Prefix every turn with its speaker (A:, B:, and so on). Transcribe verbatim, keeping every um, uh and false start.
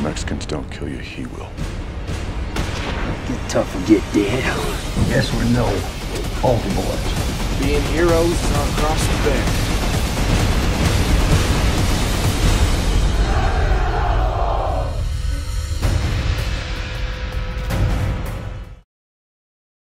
A: Mexicans don't kill you, he will.
B: Get tough or get dead.
C: Yes or no, overboard.
D: Being heroes across the bend.